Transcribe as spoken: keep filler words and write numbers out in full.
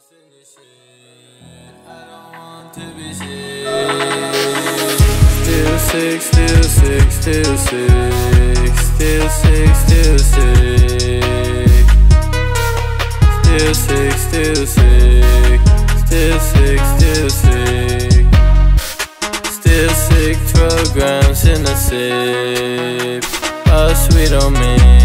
Still sick, still sick, still sick, still sick, still sick, still sick, still sick, still sick, still sick, still sick, twelve grams in a sip, all sweet on me.